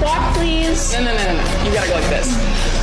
Walk, please. No. You gotta go like this.